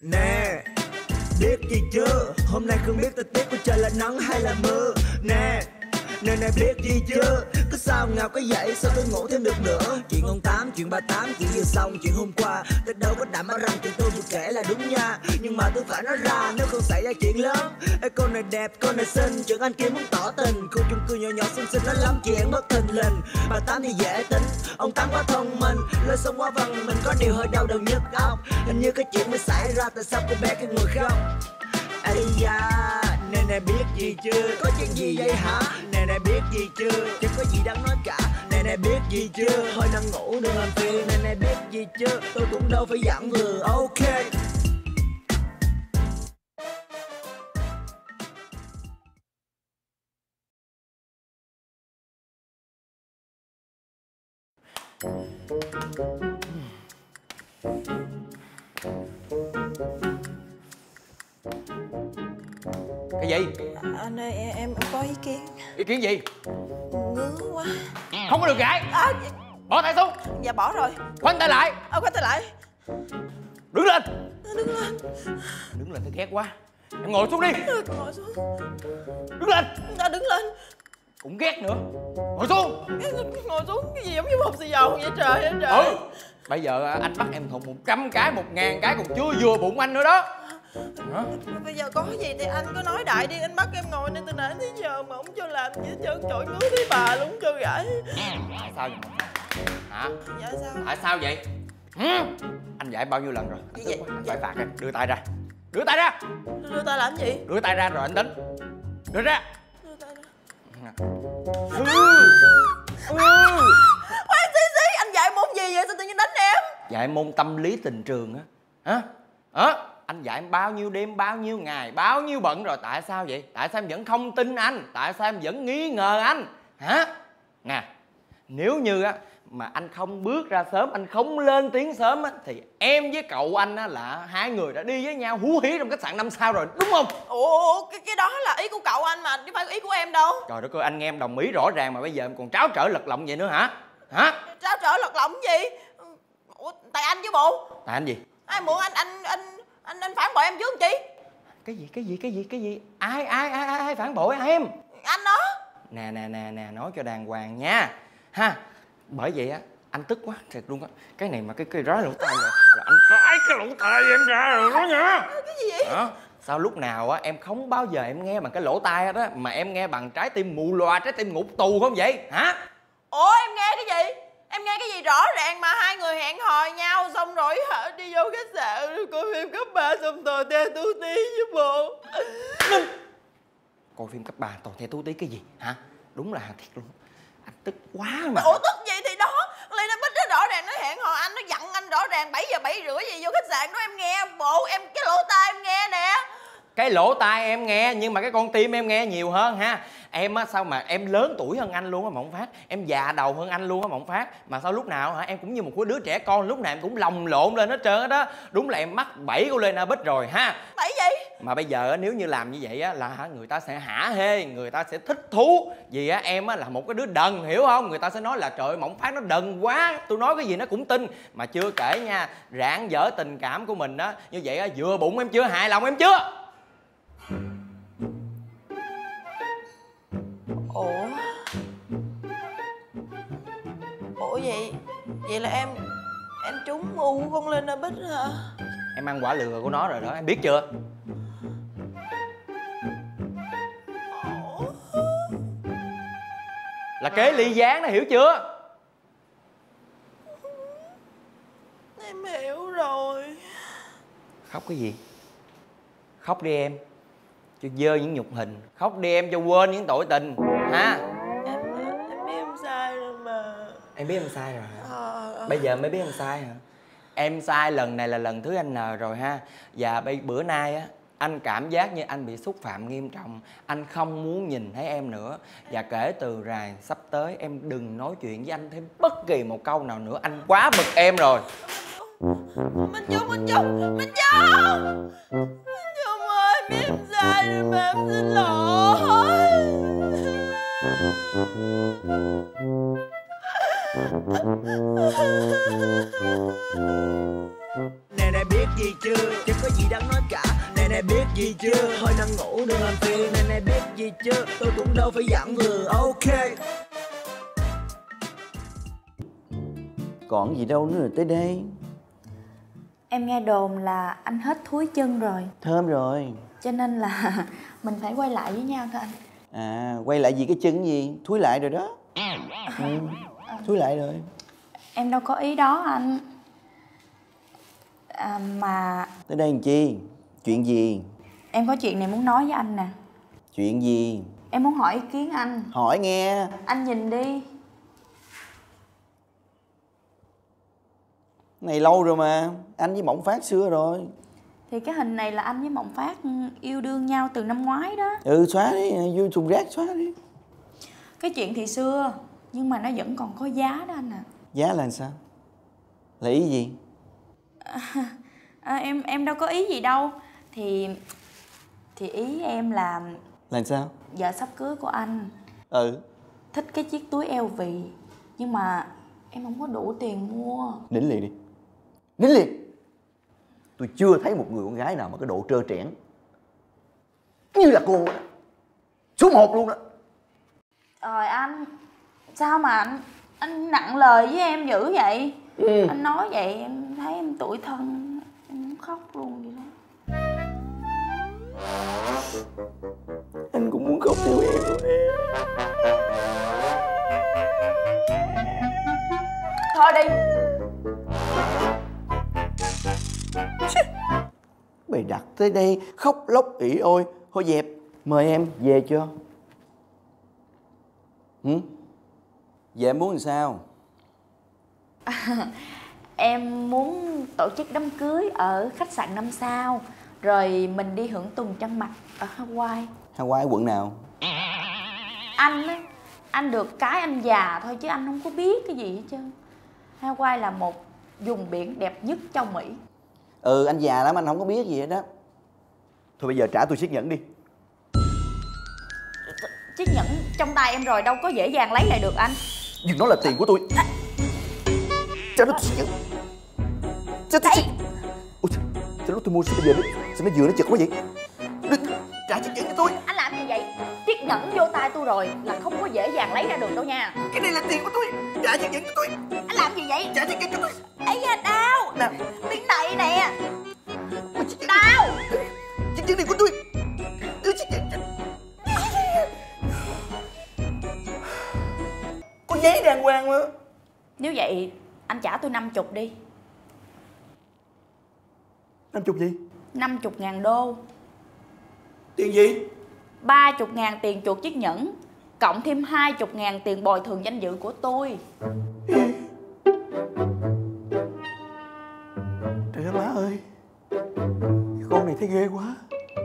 Nè, biết gì chưa? Hôm nay không biết thời tiết của trời là nắng hay là mưa. Nè, nè biết gì chưa? Có sao ngào có dậy sao tôi ngủ thêm được nữa. Chuyện ông Tám, chuyện ba Tám, chuyện vừa xong, chuyện hôm qua. Tôi đâu có đảm bảo rằng chuyện tôi vừa kể là đúng nha. Nhưng mà tôi phải nói ra nếu không xảy ra chuyện lớn. Ê cô này đẹp, cô này xinh, chuyện anh kia muốn tỏ tình. Khu chung cư nhỏ nhỏ xinh xinh nó lắm chuyện bất thình lình. Bà Tám thì dễ tính, ông Tám quá thông minh. Lời xong quá vần mình có điều hơi đau đầu nhức óc. Hình như cái chuyện mới xảy ra tại sao cô bé cứ ngồi khóc. Ây da, nè biết gì chưa? Có chuyện gì vậy hả? Nè biết gì chưa? Chẳng có gì đáng nói cả. Nè biết gì chưa? Thôi đang ngủ đừng làm phiền. Nè biết gì chưa? Tôi cũng đâu phải giảng vừa. Ok. Cái gì? Anh ơi em có ý kiến. Ý kiến gì? Ngứa quá. Không có được gãi. Bỏ tay xuống. Dạ bỏ rồi. Khoanh tay lại. Khoanh tay lại. Đứng lên. Đứng lên. Đứng lên thì ghét quá. Em ngồi xuống đi. Ngồi xuống. Đứng lên. Đứng lên. Cũng ghét nữa. Ngồi xuống. Ngồi xuống cái gì giống như hộp xì dầu vậy trời ơi trời. Bây giờ anh bắt em thùng 100 cái, 1000 cái còn chưa vừa bụng anh nữa đó. Hả? Bây giờ có gì thì anh cứ nói đại đi. Anh bắt em ngồi nên từ nãy tới giờ mà không cho làm gì hết trơn. Trời ngứa thấy bà luôn không cho gãi. Tại sao vậy? Hả? Dạ sao? Tại sao vậy? Anh dạy bao nhiêu lần rồi? Anh vậy? Anh phải phạt em. Đưa tay ra. Đưa tay ra. Đưa tay làm gì? Đưa tay ra rồi anh tính. Đưa ra. Đưa tay ra. Khoan xí, anh dạy môn gì vậy? Sao tự nhiên đánh em? Dạy môn tâm lý tình trường á. Hả? Hả? Anh dạy em bao nhiêu đêm, bao nhiêu ngày, bao nhiêu bận rồi. Tại sao vậy? Tại sao em vẫn không tin anh? Tại sao em vẫn nghi ngờ anh? Hả? Nè, nếu như á mà anh không bước ra sớm, anh không lên tiếng sớm á, thì em với cậu anh á là hai người đã đi với nhau hú hí trong khách sạn 5 sao rồi, đúng không? Ủa, cái đó là ý của cậu anh mà, chứ phải ý của em đâu. Trời đất ơi, anh nghe em đồng ý rõ ràng mà bây giờ em còn tráo trở lật lọng vậy nữa hả? Hả? Tráo trở lật lọng gì? Ủa, tại anh chứ bộ. Tại anh gì? Ai muốn anh phản bội em trước chi? Cái gì? Ai phản bội em? Anh đó. Nè, nói cho đàng hoàng nha. Ha. Bởi vậy á, anh tức quá thiệt luôn á. Cái này mà cái rối lỗ tai rồi anh rái cái lỗ tai em ra rồi đó nha. Cái gì vậy? Hả? Sao lúc nào á em không bao giờ em nghe bằng cái lỗ tai đó, mà em nghe bằng trái tim mù loà, trái tim ngục tù không vậy? Hả? Ủa em nghe cái gì? Em nghe cái gì rõ ràng mà hai người hẹn hò nhau xong rồi đi vô khách sạn rồi coi phim cấp 3 xong tò te tu tí chứ bộ. Coi phim cấp 3 tò te tú tí cái gì hả? Đúng là thiệt luôn. Anh tức quá mà. Ủa tức gì thì đó. Lê nó bích nó rõ ràng nó hẹn hò anh, nó dặn anh rõ ràng 7 giờ 7 rưỡi gì vô khách sạn đó em nghe bộ. Em cái lỗ tai em nghe nè. Cái lỗ tai em nghe nhưng mà cái con tim em nghe nhiều hơn ha. Em á sao mà em lớn tuổi hơn anh luôn á Mộng Phát. Em già đầu hơn anh luôn á Mộng Phát. Mà sao lúc nào hả em cũng như một cái đứa trẻ con, lúc nào em cũng lồng lộn lên hết trơn á đó. Đúng là em mắc bẫy của Lena Bích rồi ha. Bẫy gì? Mà bây giờ á, nếu như làm như vậy á là người ta sẽ hả hê, người ta sẽ thích thú. Vì á em á là một cái đứa đần, hiểu không? Người ta sẽ nói là trời ơi, Mộng Phát nó đần quá, tôi nói cái gì nó cũng tin. Mà chưa kể nha, rạng dỡ tình cảm của mình á, như vậy á vừa bụng em chưa, hài lòng em chưa? Ủa vậy là em trúng mưu của con Lena Bích hả? Em ăn quả lừa của nó rồi đó, em biết chưa? Là kế ly gián đó, hiểu chưa? Em hiểu rồi. Khóc cái gì? Khóc đi em, cho dơ những nhục hình. Khóc đi em cho quên những tội tình ha. Em biết em sai rồi mà. Em biết em sai rồi hả? Bây giờ mới biết em sai hả? Em sai lần này là lần thứ N rồi ha. Và bữa nay á, anh cảm giác như anh bị xúc phạm nghiêm trọng. Anh không muốn nhìn thấy em nữa. Và kể từ rày sắp tới em đừng nói chuyện với anh thêm bất kỳ một câu nào nữa. Anh quá bực em rồi. Minh Trung ơi, biết em sai rồi mà, em xin lỗi. Nè biết gì chưa? Chứ có gì đáng gì chưa? Thôi nằm ngủ đừng làm phiền. Này biết gì chưa? Tôi cũng đâu phải giảng vừa. Ok. Còn gì đâu nữa rồi tới đây. Em nghe đồn là anh hết thúi chân rồi, Thơm rồi. cho nên là mình phải quay lại với nhau thôi anh. À, quay lại gì cái chân gì? Thúi lại rồi đó. Thúi lại rồi. Em đâu có ý đó anh. Mà Tới đây làm chi? Chuyện gì? em có chuyện này muốn nói với anh nè. Chuyện gì? Em muốn hỏi ý kiến anh. Hỏi nghe. Anh nhìn đi. Này lâu rồi mà. Anh với Mộng Phát xưa rồi. Thì cái hình này là anh với Mộng Phát yêu đương nhau từ năm ngoái đó. Ừ, xóa đi, vô thùng rác xóa đi. Cái chuyện thì xưa, nhưng mà nó vẫn còn có giá đó anh à. Giá là làm sao? Là ý gì? Em đâu có ý gì đâu. Thì ý em là Làm sao? vợ sắp cưới của anh Ừ. thích cái chiếc túi LV, nhưng mà em không có đủ tiền mua. Nín liền đi. Nín liền. Tôi chưa thấy một người con gái nào mà cái độ trơ trẽn như là cô đó. Số 1 luôn đó. Rồi anh, sao mà anh nặng lời với em dữ vậy? Anh nói vậy em thấy em tủi thân, em muốn khóc luôn vậy đó. Anh cũng muốn khóc theo em luôn nè. Thôi đi. Mày đặt tới đây khóc lóc ỉ ôi. Thôi dẹp. Mời em về cho. Vậy em muốn làm sao? Em muốn tổ chức đám cưới ở khách sạn 5 sao, rồi mình đi hưởng tuần trăng mật ở Hawaii. Hawaii quận nào? Anh á, anh được cái anh già thôi chứ anh không có biết cái gì hết trơn. Hawaii là một vùng biển đẹp nhất châu Mỹ. Ừ, anh già lắm, anh không có biết gì hết đó. Thôi bây giờ trả tôi chiếc nhẫn đi. Chiếc nhẫn trong tay em rồi đâu có dễ dàng lấy lại được anh. Nhưng nó là tiền của tôi. Trả nó chiếc nhẫn. Trả tôi chiếc... Ôi trời, sao lúc tôi mua sao bây giờ sao nó vừa nó chật quá vậy? Trả chiếc nhẫn cho tôi. Anh làm gì vậy? Chiếc nhẫn vô tay tôi rồi là không có dễ dàng lấy ra được đâu nha. Cái này là tiền của tôi. Trả chiếc nhẫn cho tôi. Anh làm gì vậy? Trả chiếc nhẫn cho tôi. Ấy da, đau. Nào. Tiếng này nè. Chiếc nhẫn. Đau. Chiếc nhẫn này của tôi. Đưa chiếc nhẫn cho... Có giấy đàng hoàng mà. Nếu vậy anh trả tôi 50 đi. 50 gì? 50.000 đô. Tiền gì? 30.000 tiền chuộc chiếc nhẫn, cộng thêm 20.000 tiền bồi thường danh dự của tôi. Trời ơi má ơi, con này thấy ghê quá.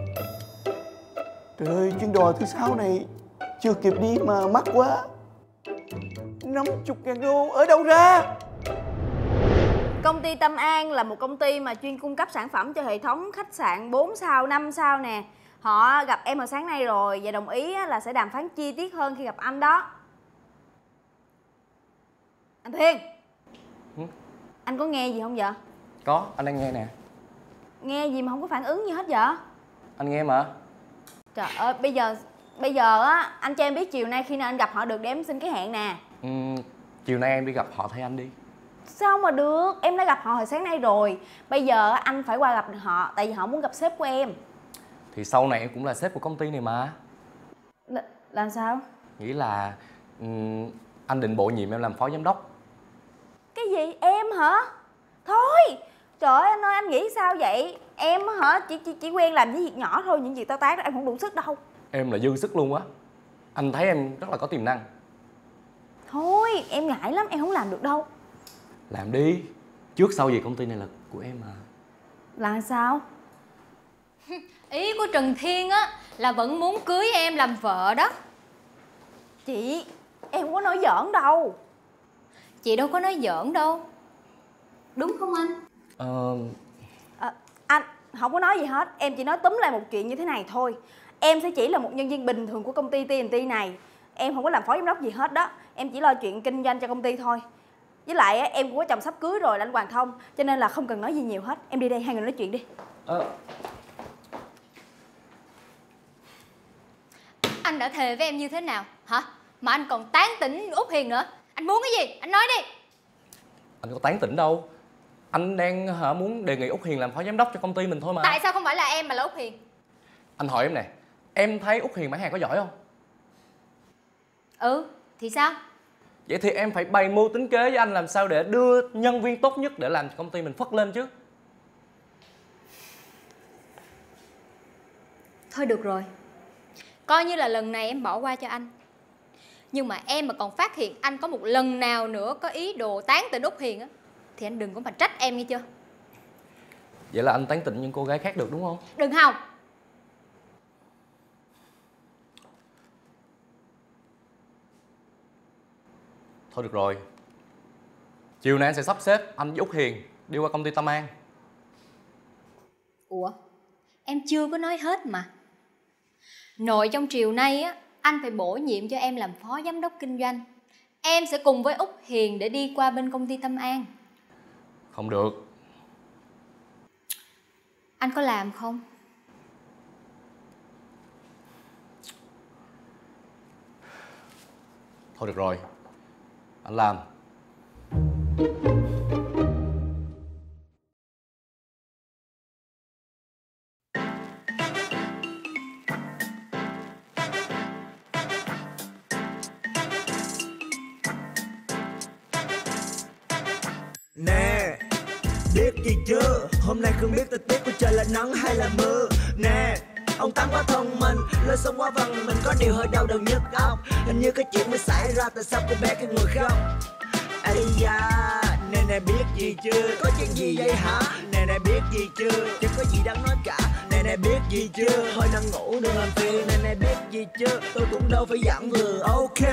Trời ơi, chuyến đò thứ 6 này chưa kịp đi mà mắc quá. 50.000 đô ở đâu ra? Công ty Tâm An là một công ty mà chuyên cung cấp sản phẩm cho hệ thống khách sạn 4 sao, 5 sao nè. Họ gặp em vào sáng nay rồi và đồng ý là sẽ đàm phán chi tiết hơn khi gặp anh đó. Anh Thiên. Anh có nghe gì không vậy? Có, anh đang nghe nè. Nghe gì mà không có phản ứng gì hết vậy? Anh nghe mà. Trời ơi, bây giờ á, anh cho em biết chiều nay khi nào anh gặp họ được để em xin cái hẹn nè. Chiều nay em đi gặp họ thay anh đi. Sao mà được, em đã gặp họ hồi sáng nay rồi. Bây giờ anh phải qua gặp họ, tại vì họ muốn gặp sếp của em. Thì sau này em cũng là sếp của công ty này mà. Làm sao? Nghĩ là anh định bổ nhiệm em làm phó giám đốc. Cái gì? Em hả? Thôi, trời ơi anh ơi, anh nghĩ sao vậy? Em hả? Chỉ quen làm những việc nhỏ thôi, những việc to tát đó em không đủ sức đâu. Em là dư sức luôn á. Anh thấy em rất là có tiềm năng. Thôi, em ngại lắm, em không làm được đâu. Làm đi. Trước sau gì công ty này là của em mà. Là sao? Ý của Trần Thiên á là vẫn muốn cưới em làm vợ đó. Chị, em không có nói giỡn đâu. Chị đâu có nói giỡn đâu. Đúng không anh? Anh không có nói gì hết. Em chỉ nói túm lại một chuyện như thế này thôi. Em sẽ chỉ là một nhân viên bình thường của công ty TNT này. Em không có làm phó giám đốc gì hết đó. Em chỉ lo chuyện kinh doanh cho công ty thôi. Với lại em cũng có chồng sắp cưới rồi là anh Hoàng Thông, cho nên là không cần nói gì nhiều hết. Em đi đây, hai người nói chuyện đi. Anh đã thề với em như thế nào hả? Mà anh còn tán tỉnh Út Hiền nữa. Anh muốn cái gì? Anh nói đi. Anh có tán tỉnh đâu. Anh đang muốn đề nghị Út Hiền làm phó giám đốc cho công ty mình thôi mà. Tại sao không phải là em mà là Út Hiền? Anh hỏi em nè, em thấy Út Hiền bán hàng có giỏi không? Ừ, thì sao? Vậy thì em phải bày mưu tính kế với anh làm sao để đưa nhân viên tốt nhất để làm cho công ty mình phất lên chứ. Thôi được rồi, coi như là lần này em bỏ qua cho anh. Nhưng mà em mà còn phát hiện anh có một lần nào nữa có ý đồ tán tỉnh Út Hiền á, thì anh đừng có mà trách em nghe chưa. Vậy là anh tán tỉnh những cô gái khác được đúng không? Đừng hòng. Thôi được rồi, chiều nay anh sẽ sắp xếp anh với Út Hiền đi qua công ty Tâm An. Ủa, em chưa có nói hết mà. Nội trong chiều nay á, anh phải bổ nhiệm cho em làm phó giám đốc kinh doanh. Em sẽ cùng với Út Hiền để đi qua bên công ty Tâm An. Không được. Anh có làm không? Thôi được rồi, anh làm. Nè, biết gì chưa? Hôm nay không biết thời tiết của trời là nắng hay là mưa. Nè, ông Tám quá thông minh, lối sống quá văn mình, có điều hơi đau đầu nhức óc. Hình như cái chuyện mới xảy ra, tại sao cô bé cái người khóc? Ây da, nè biết gì chưa? Có chuyện gì vậy hả? Nè biết gì chưa? Chẳng có gì đáng nói cả. Nè biết gì chưa? Hơi nằm ngủ đừng làm phiền. Nè biết gì chưa? Tôi cũng đâu phải giảng vừa. Ok,